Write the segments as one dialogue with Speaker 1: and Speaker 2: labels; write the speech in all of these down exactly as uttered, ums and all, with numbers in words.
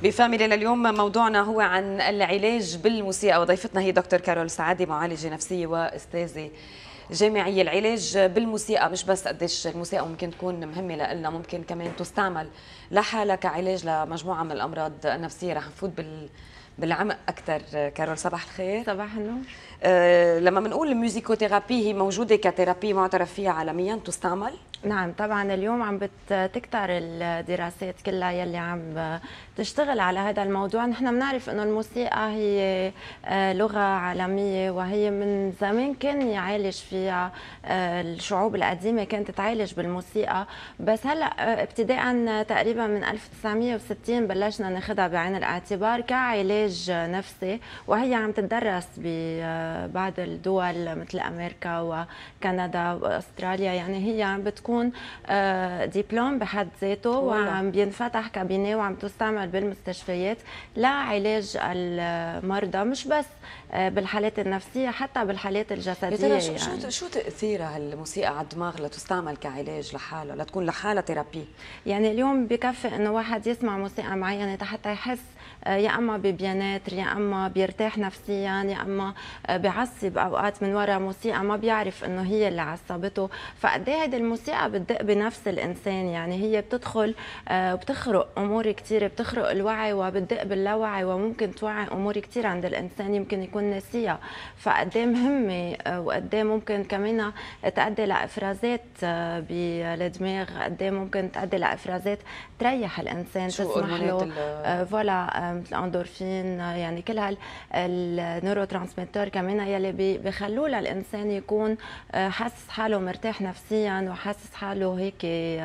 Speaker 1: بفاميلي لليوم موضوعنا هو عن العلاج بالموسيقى، وضيفتنا هي دكتور كارول سعادة، معالجة نفسية وأستاذة جامعية. العلاج بالموسيقى مش بس قديش الموسيقى ممكن تكون مهمة لنا، ممكن كمان تستعمل لحالها كعلاج لمجموعة من الأمراض النفسية. رح نفوت بال بالعمق أكثر. كارول صباح الخير.
Speaker 2: صباح النور.
Speaker 1: أه لما بنقول الميوزيكوثيرابي هي موجودة كثيرابي معترف فيها عالميا، تستعمل؟
Speaker 2: نعم طبعا، اليوم عم بتكتر الدراسات كلها يلي عم تشتغل على هذا الموضوع. نحن بنعرف انه الموسيقى هي لغة عالمية، وهي من زمان كان يعالج فيها الشعوب القديمة، كانت تعالج بالموسيقى. بس هلا ابتداء تقريبا من ألف وتسعمية وستين بلشنا ناخذها بعين الاعتبار كعلاج نفسي، وهي عم تدرس ببعض الدول مثل امريكا وكندا واستراليا. يعني هي عم بتكون دبلوم بحد ذاته، وعم بينفتح كابينيه وعم تستعمل بالمستشفيات لعلاج المرضى، مش بس بالحالات النفسية، حتى بالحالات الجسدية.
Speaker 1: يا ترى شو
Speaker 2: يعني.
Speaker 1: شو تأثيرها الموسيقى على الدماغ لتستعمل كعلاج لحالها، لتكون لحالها ثيرابي؟
Speaker 2: يعني اليوم بكفي انه واحد يسمع موسيقى معينة حتى يحس يا اما ببيانات، يا اما بيرتاح نفسيا، يا اما بيعصب اوقات من وراء موسيقى ما بيعرف انه هي اللي عصبته. فقد ايه هيدي الموسيقى بتدق بنفس الانسان، يعني هي بتدخل وبتخرق امور كثير، بتخرق الوعي وبتدق باللاوعي، وممكن توعي امور كثير عند الانسان يمكن يكون ناسيها. فقد ايه مهمه، وقد ايه ممكن كمان تؤدي لافرازات بالدماغ، قد ايه ممكن تؤدي لافرازات تريح الانسان، تسمح له فوالا مثل الاندورفين، يعني كل هالنيورو ترانسميتر كمان يلي بخلوه للانسان يكون حاسس حاله مرتاح نفسيا وحاسس حاله هيك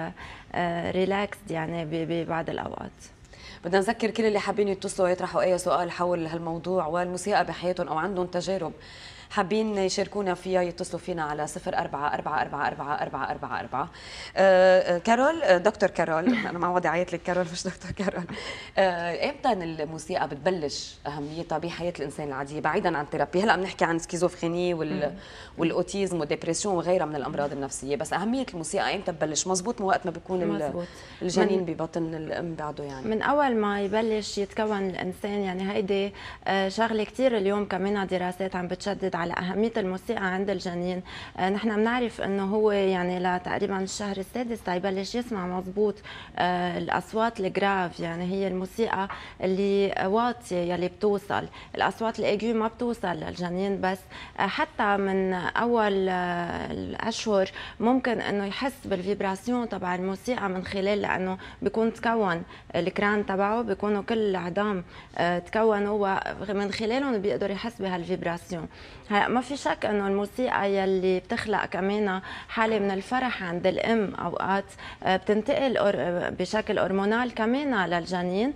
Speaker 2: ريلاكسد يعني ببعض الاوقات.
Speaker 1: بدنا نذكر كل اللي حابين يتصلوا يطرحوا اي سؤال حول هالموضوع والموسيقى بحياتهم، او عندهم تجارب حابين يشاركونا فيها، يتصلوا فينا على صفر أربعة أربعة أربعة أربعة أربعة أربعة أربعة. آه كارول، دكتور كارول، أنا معودة عيط لك كارول مش دكتور كارول. آه إمتى الموسيقى بتبلش أهميتها بحياة الإنسان العادية بعيدا عن الثيرابي؟ هلا بنحكي عن سكيزوفريني وال والأوتيزم والديبرسيون وغيرها من الأمراض النفسية، بس أهمية الموسيقى إمتى ببلش؟ مزبوط، مو وقت ما بيكون الجنين ببطن الأم بعده، يعني
Speaker 2: من أول ما يبلش يتكون الإنسان. يعني هيدي شغلة كثير اليوم كمان دراسات عم بتشدد على أهمية الموسيقى عند الجنين. نحن بنعرف إنه هو يعني لتقريبا الشهر السادس تيبلش يسمع مضبوط الأصوات الجراف، يعني هي الموسيقى اللي واطية يلي بتوصل، الأصوات الأجيو ما بتوصل للجنين. بس حتى من أول الأشهر ممكن إنه يحس بالفيبراسيون تبع الموسيقى، من خلال لأنه بيكون تكون الكران تبعه، بيكونوا كل العظام تكونوا، ومن خلالهم بيقدر يحس بهالفيبراسيون. هلا ما في شك انه الموسيقى يلي بتخلق كمان حاله من الفرح عند الام، اوقات بتنتقل بشكل هرمونال كمان للجنين.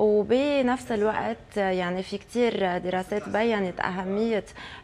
Speaker 2: وبنفس الوقت يعني في كثير دراسات بينت اهميه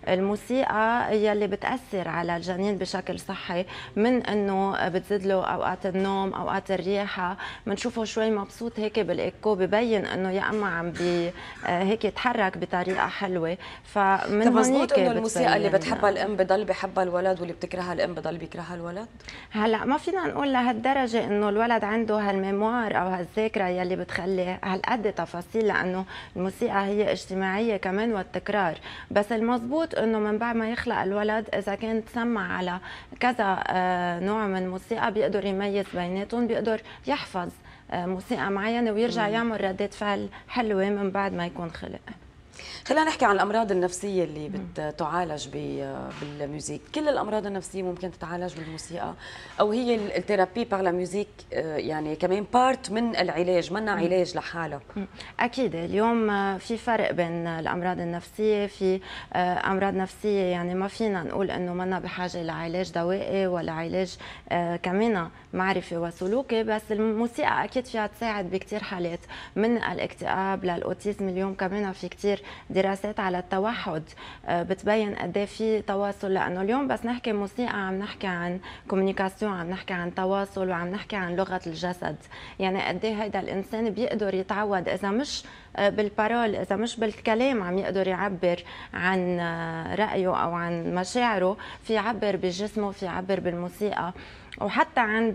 Speaker 2: الموسيقى يلي بتاثر على الجنين بشكل صحي، من انه بتزيد له اوقات النوم، اوقات الرياحه، بنشوفه شوي مبسوط هيك بالايكو، ببين انه يا اما عم بي هيك يتحرك بطريقه حلوه. فمن هونيك
Speaker 1: الموسيقى اللي بتحبها الام بضل بحبها الولد، واللي بتكرهها الام بضل بيكرهها الولد.
Speaker 2: هلا ما فينا نقول لهالدرجه انه الولد عنده هالميموار او هالذاكره يلي بتخلي هالقد تفاصيل، لانه الموسيقى هي اجتماعيه كمان والتكرار. بس المضبوط انه من بعد ما يخلق الولد، اذا كان تسمع على كذا نوع من الموسيقى بيقدر يميز بيناتهم، بيقدر يحفظ موسيقى معينه ويرجع يعمل ردات فعل حلوه من بعد ما يكون خلق.
Speaker 1: خلينا نحكي عن الامراض النفسيه اللي بتعالج بالميوزيك. كل الامراض النفسيه ممكن تتعالج بالموسيقى، او هي الثيرابي بار لا ميوزيك يعني كمان بارت من العلاج، منا علاج لحالها؟
Speaker 2: اكيد اليوم في فرق بين الامراض النفسيه. في امراض نفسيه يعني ما فينا نقول انه منا بحاجه لعلاج دوائي ولا علاج كمان معرفي وسلوكي، بس الموسيقى اكيد فيها تساعد بكثير حالات، من الاكتئاب للاوتيزم. اليوم كمان في كثير دراسات على التوحد بتبين قد ايه في تواصل، لانه اليوم بس نحكي موسيقى عم نحكي عن كوميونيكاسيون، عم نحكي عن تواصل، وعم نحكي عن لغه الجسد. يعني قد ايه هيدا الانسان بيقدر يتعود، اذا مش بالبارول، اذا مش بالكلام عم يقدر يعبر عن رايه او عن مشاعره، في يعبر بجسمه، في يعبر بالموسيقى. وحتى عند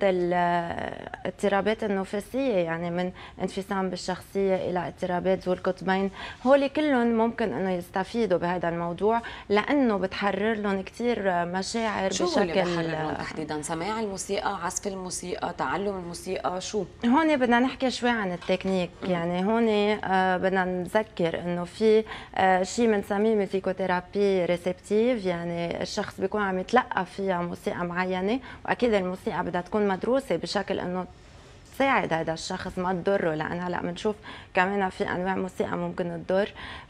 Speaker 2: الاضطرابات النفسية، يعني من انفصام بالشخصية إلى اضطرابات ذو القطبين، هول كلهم ممكن أنه يستفيدوا بهذا الموضوع، لأنه بتحرر لهم كثير مشاعر.
Speaker 1: شو
Speaker 2: بشكل
Speaker 1: اللي بحرر لهم تحديدا؟ سماع الموسيقى، عزف الموسيقى، تعلم الموسيقى، شو؟
Speaker 2: هون بدنا نحكي شوي عن التكنيك. م. يعني هون آه بدنا نذكر انه في آه شيء بنسميه ميوزيكوثيرابي ريسبتيف، يعني الشخص بيكون عم يتلقى فيها موسيقى معينه، واكيد الموسيقى بدها تكون مدروسه بشكل انه تساعد هذا الشخص ما تضره، لان هلا بنشوف كمان في انواع موسيقى ممكن تضر.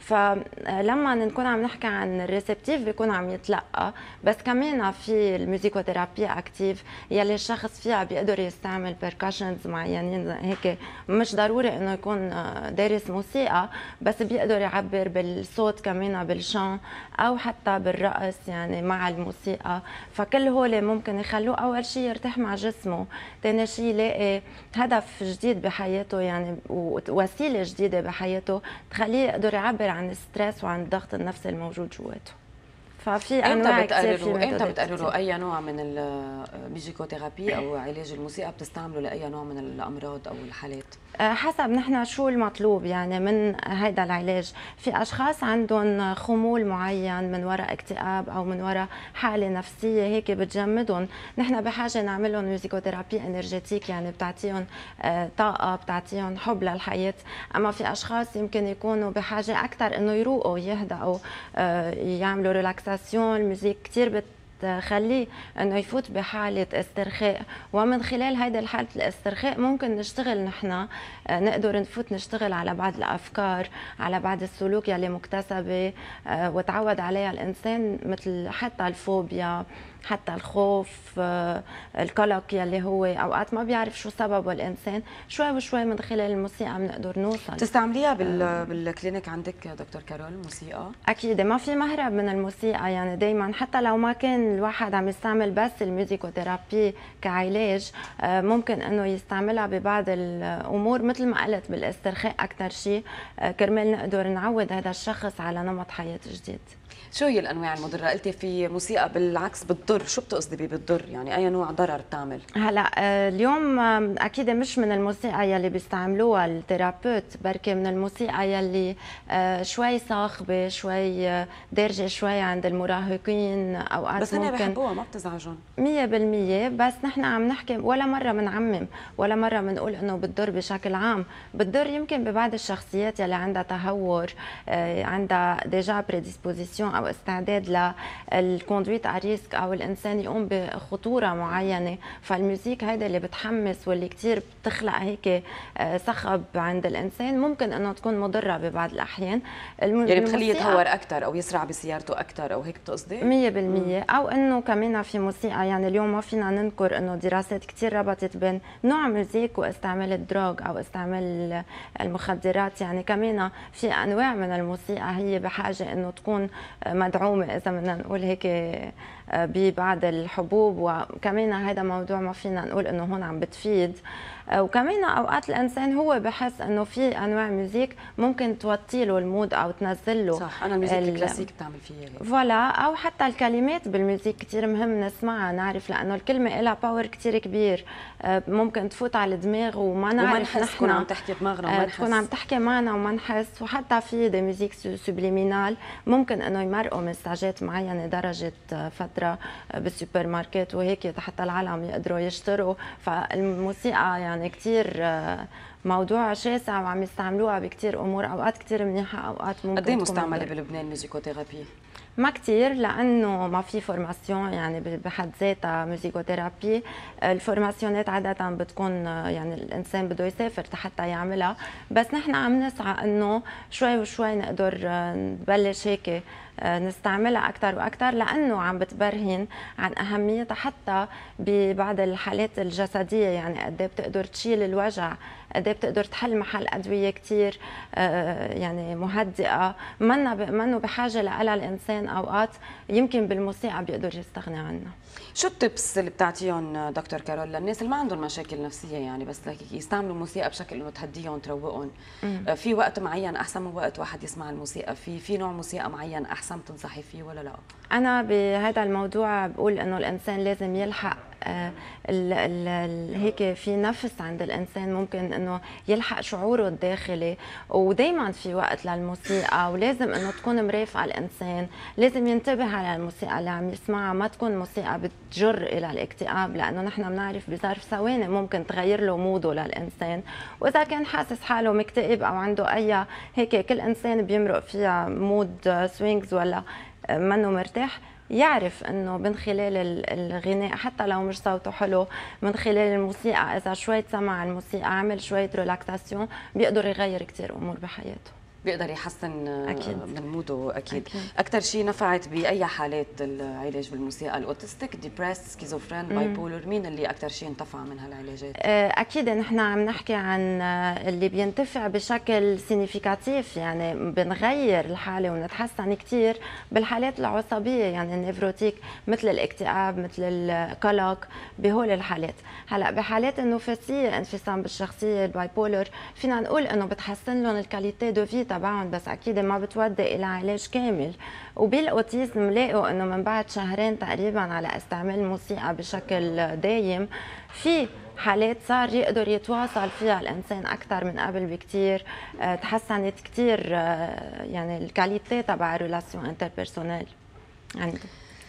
Speaker 2: فلما نكون عم نحكي عن الريسبتيف بيكون عم يتلقى، بس كمان في الميوزيكوثيرابي اكتيف يلي الشخص فيها بيقدر يستعمل بيركشنز معينين، هيك مش ضروري انه يكون دارس موسيقى، بس بيقدر يعبر بالصوت كمان بالشان او حتى بالرقص يعني مع الموسيقى. فكل هول ممكن يخلوه اول شيء يرتاح مع جسمه، ثاني شيء يلاقي هدف جديد بحياته يعني ووسيله جديده بحياته تخليه يقدر يعبر عن الستريس وعن الضغط النفسي الموجود جواته. ففي انواع كثير. في
Speaker 1: امتى بتقرروا اي نوع من الميوزيكوثيرابي او علاج الموسيقى بتستعملوا لاي نوع من الامراض او الحالات؟
Speaker 2: حسب نحن شو المطلوب يعني من هيدا العلاج. في اشخاص عندهم خمول معين من وراء اكتئاب او من وراء حاله نفسيه هيك بتجمدهم، نحن بحاجه نعمل لهم ميوزيكوثيرابي انرجيتيك، يعني بتعطيهم طاقه، بتعطيهم حب للحياه. اما في اشخاص يمكن يكونوا بحاجه اكثر انه يروقوا، يهدأوا، يعملوا ريلاكساسيون. الموسيقى كثير بت تخليه انه يفوت بحاله استرخاء، ومن خلال هيدا الحاله الاسترخاء ممكن نشتغل نحن، نقدر نفوت نشتغل على بعض الافكار، على بعض السلوك يلي مكتسبه وتعود عليها الانسان، مثل حتى الفوبيا، حتى الخوف، القلق يلي هو اوقات ما بيعرف شو سببه الانسان. شوي وشوي من خلال الموسيقى بنقدر نوصل.
Speaker 1: تستعمليها بال... بالكلينيك عندك دكتور كارول الموسيقى؟
Speaker 2: اكيد ما في مهرب من الموسيقى، يعني دائما حتى لو ما كان الواحد عم يستعمل بس الميوزيكوثيرابي كعلاج، ممكن انه يستعملها ببعض الامور مثل ما قلت بالاسترخاء اكثر شيء، كرمال نقدر نعود هذا الشخص على نمط حياه جديد.
Speaker 1: شو هي الانواع المضره؟ قلتي في موسيقى بالعكس بتضر، شو بتقصدي بتضر؟ يعني اي نوع ضرر بتعمل؟
Speaker 2: هلا اليوم اكيد مش من الموسيقى يلي بيستعملوها الثيرابيوت، بركي من الموسيقى يلي شوي صاخبه، شوي دارجه شوي عند المراهقين، اوقات
Speaker 1: بس
Speaker 2: ممكن
Speaker 1: بس هن بحبوها ما بتزعجهم
Speaker 2: مية بالمية. بس نحن عم نحكي، ولا مره بنعمم ولا مره بنقول انه بتضر بشكل عام. بتضر يمكن ببعض الشخصيات يلي عندها تهور، عندها ديجا بريديسبوزيسيون او استعداد للكوندويت ا ريسك، او الانسان يقوم بخطوره معينه. فالميوزيك هيدا اللي بتحمس واللي كثير بتخلق هيك صخب عند الانسان، ممكن انه تكون مضره ببعض الاحيان.
Speaker 1: يعني بتخليه يتهور اكثر او يسرع بسيارته اكثر، او هيك بتقصدي؟
Speaker 2: مية بالمية. او انه كمان في موسيقى، يعني اليوم ما فينا ننكر انه دراسات كثير ربطت بين نوع موزيك واستعمال الدروغ او استعمال المخدرات. يعني كمان في انواع من الموسيقى هي بحاجه انه تكون مدعومه، اذا بدنا نقول هيك، ببعض الحبوب. وكمان هذا موضوع ما فينا نقول انه هون عم بتفيد. وكمان اوقات الانسان هو بحس انه في انواع ميوزيك ممكن توطي له المود او تنزل له.
Speaker 1: صح، انا الميوزيك الكلاسيك بتعمل فيها هيك.
Speaker 2: فوالا. او حتى الكلمات بالميوزيك كثير مهم نسمعها، نعرف، لانه الكلمه لها باور كثير كبير، ممكن تفوت على الدماغ وما نعرف نحن،
Speaker 1: تكون عم تحكي دماغنا وما نحس،
Speaker 2: تكون عم تحكي معنا وما نحس. وحتى في دي ميوزيك سوبليمينال ممكن انه يمرقوا مساجات معينه درجه فتره بالسوبر ماركت وهيك حتى العالم يقدروا يشتروا. فالموسيقى يعني كثير موضوع شاسع وعم يستعملوها بكثير امور، اوقات كثير منيحه، اوقات ممكن
Speaker 1: قد ايه مستعمله بلبنان ميوزيكوثيرابي؟
Speaker 2: ما كثير، لانه ما في فورماسيون يعني بحد ذاتها ميوزيكوثيرابي. الفورماسيونات عاده بتكون يعني الانسان بده يسافر حتى يعملها، بس نحن عم نسعى انه شوي وشوي نقدر نبلش هيك نستعملها اكثر واكثر، لانه عم بتبرهن عن اهميتها حتى ببعض الحالات الجسديه. يعني قد ايه بتقدر تشيل الوجع، قد ايه بتقدر تحل محل ادويه كثير يعني مهدئه، منا منه بحاجه لها الانسان، اوقات يمكن بالموسيقى بيقدر يستغني عنها.
Speaker 1: شو التبس اللي بتعطيهم دكتور كارول للناس اللي ما عندهم مشاكل نفسيه، يعني بس يستعملوا الموسيقى بشكل انه تهديهم تروقهم؟ في وقت معين احسن من وقت واحد يسمع الموسيقى فيه؟ في نوع موسيقى معين احسن تنصحي فيه ولا لا؟
Speaker 2: انا بهذا الموضوع بقول انه الانسان لازم يلحق ال ال هيك في نفس عند الانسان ممكن انه يلحق شعوره الداخلي، ودائما في وقت للموسيقى، ولازم انه تكون مرافقه الانسان، لازم ينتبه على الموسيقى اللي عم يسمعها، ما تكون موسيقى بتجر الى الاكتئاب، لانه نحن بنعرف بظرف ثواني ممكن تغير له موده للانسان، واذا كان حاسس حاله مكتئب او عنده اي هيك، كل انسان بيمرق فيها مود سوينجز ولا منه مرتاح، يعرف انه من خلال الغناء حتى لو مش صوته حلو، من خلال الموسيقى اذا شوي سمع الموسيقى عمل شويه ريلاكساسيون بيقدر يغير كثير امور بحياته،
Speaker 1: بيقدر يحسن
Speaker 2: أكيد.
Speaker 1: من موده. اكيد,
Speaker 2: أكيد.
Speaker 1: اكثر شيء نفعت باي حالات العلاج بالموسيقى؟ الاوتستيك، ديبريس، سكيزوفرين، باي بولر، مين اللي اكثر شيء انتفع من هالعلاجات؟
Speaker 2: اكيد نحن عم نحكي عن اللي بينتفع بشكل سينيفيكاتيف، يعني بنغير الحاله ونتحسن كثير بالحالات العصبيه، يعني النيفروتيك مثل الاكتئاب مثل القلق، بهول الحالات. هلا بحالات النفسيه، انفصام بالشخصيه، الباي بولر، فينا نقول انه بتحسن لهم الكاليتي دو في تبعهم، بس اكيد ما بتودي الى علاج كامل. وبالاوتيزم لقوا انه من بعد شهرين تقريبا على استعمال الموسيقى بشكل دايم، في حالات صار يقدر يتواصل فيها الانسان اكثر من قبل بكثير، تحسنت كثير يعني الكاليتي تبع الريلاسيون انتربيرسونيل عنده.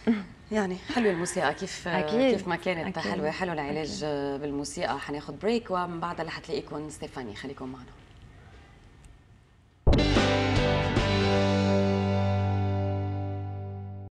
Speaker 1: يعني حلوه الموسيقى كيف
Speaker 2: أكيد.
Speaker 1: كيف ما كانت
Speaker 2: أكيد.
Speaker 1: حلوه، حلو العلاج
Speaker 2: أكيد.
Speaker 1: بالموسيقى. حناخذ بريك ومن بعدها رح تلاقيكم ستيفاني، خليكم معنا.